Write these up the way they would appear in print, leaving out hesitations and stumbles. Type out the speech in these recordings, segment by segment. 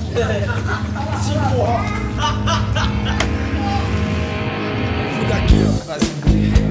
Fica aqui, ó.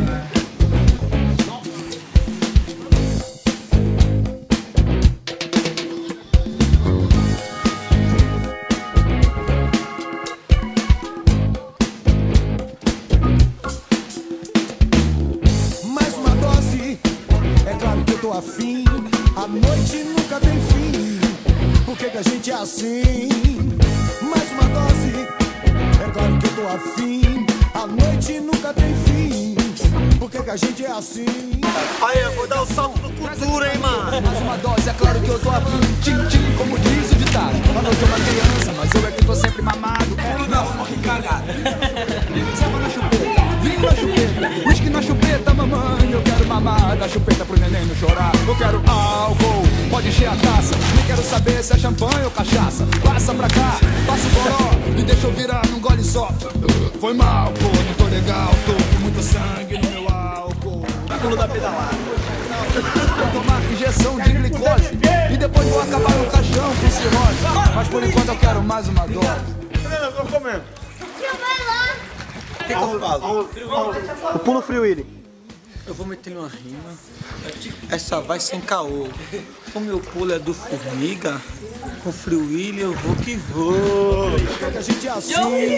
Mais uma dose, é claro que eu tô afim. A noite nunca tem fim. Por que a gente é assim? Mais uma dose, é claro que eu tô afim. A noite nunca tem fim. Por que a gente é assim? Aí, eu vou dar o salto do cultura, hein, mano? Mais uma dose, é claro que eu tô afim. Tchim, como diz o ditado. A noite é uma criança, mas eu é que tô sempre mamado. Pulo na foca e cagada. Serva na chupeta, vinho na chupeta, whisky na chupeta, mamãe. Eu quero mamar da chupeta pro neném não chorar. Eu quero álcool, pode encher a taça. Nem quero saber se é champanhe ou cachaça. Passa pra cá, passa o goró e deixa eu virar num gole só. Foi mal, pô, não tô legal. Tô com muito sangue no meu álcool. Pulo da pedalada. Vou tomar injeção de glicose e depois vou acabar no caixão com cirrose. Mas por enquanto eu quero mais uma dose. Eu tô comendo. Vai lá. O que eu falo? O pulo Free Willy. Eu vou meter uma rima. Essa vai sem caô. O meu pulo é do Formiga. Com Free Willy eu vou que vou. Por que a gente é assim?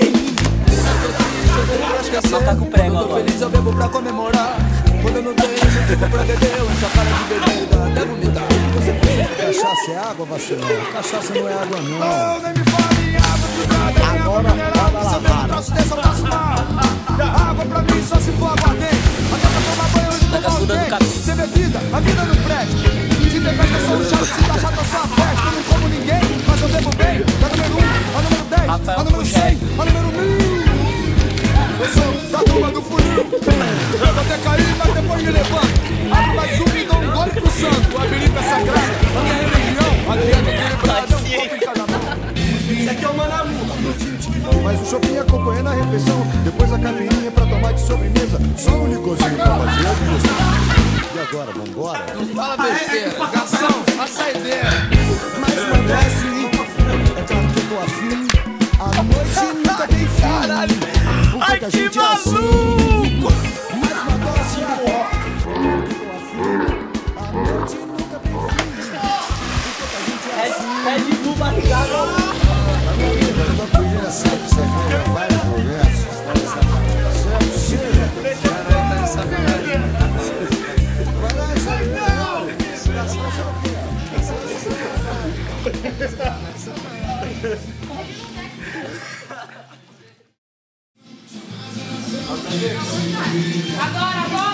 Só tá com prego Tô agora. feliz, eu bebo pra comemorar. Quando eu não tenho motivo pra beber, eu encho a cara de bebida até vomitar. Você pensa que cachaça é água, vacilão? Cachaça não é água, não. Nem me fale água filtrada, nem água mineral. Se eu bebo um troço desse, eu passo mal. Água pra mim só se for aguardente. Até pra tomar banho antes de tomar o dente. Sem bebida, a vida não presta. Se tem festa, eu sou um chato. Se tá chato, eu sou a festa. Eu não como ninguém, mas eu bebo bem. Da número 1, a número 10, a número 100, a número 1000. Eu sou da turma do funil. Eu vou até cair, mas depois me levanto. Abro mais um e dou um gole pro santo. A birica é sagrada, a minha religião. A dieta equilibrada, um copo em cada mão. Isso aqui é o Manamu. Mas o shopping acompanhando a refeição. Depois a caipirinha pra tomar de sobremesa. Só um licorzinho pra fazer a digestão. E agora, vambora? Não fala besteira, garçom, a saideira. Mais uma dose, é claro que eu tô afim. A noite nunca tem fim. Por que a gente é assim? Mais uma dose, é claro que eu tô afim. A noite nunca tem fim. Por que a gente é assim? Red Bull barrigado. Eu tô pedindo assim pra você ver várias conversas. Agora, agora.